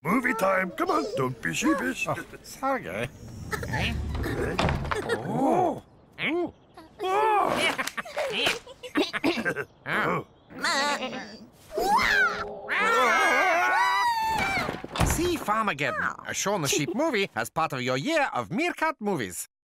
Movie time. Come on, don't be sheepish. Oh, Sergei. Oh. See Farmageddon, a Shaun the Sheep movie as part of your year of Meerkat movies.